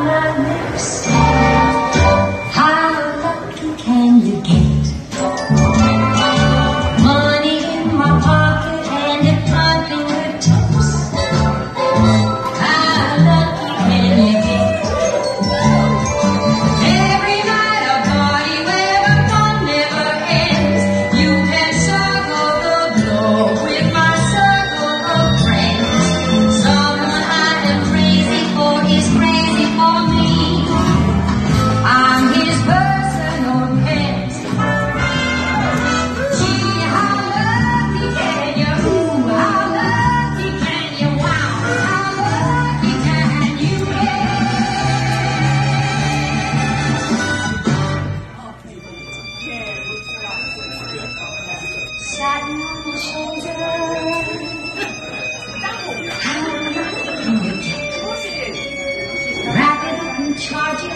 my lips. How lucky can you get? Money in my pocket and at my fingertips. How lucky can you get? Every night a party where the fun never ends. You can circle the globe with my circle of friends. Someone I am crazy for is crazy for me. I'm his personal pet. Gee, how lucky can you? Ooh, how lucky can you? Wow, how lucky can you get? Satin on the shoulder. How lucky can you get? Wrap it up and charge it